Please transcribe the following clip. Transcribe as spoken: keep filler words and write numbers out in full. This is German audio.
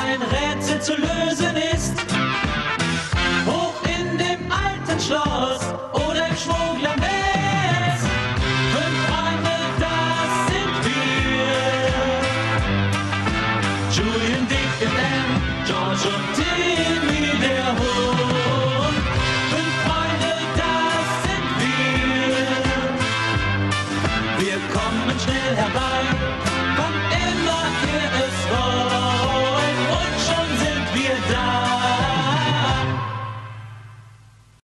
ein Rätsel zu lösen ist. Hoch in dem alten Schloss oder im Schmuggler-Nest. Fünf Freunde, das sind wir. Julian, Dick und Ann, George und Tim.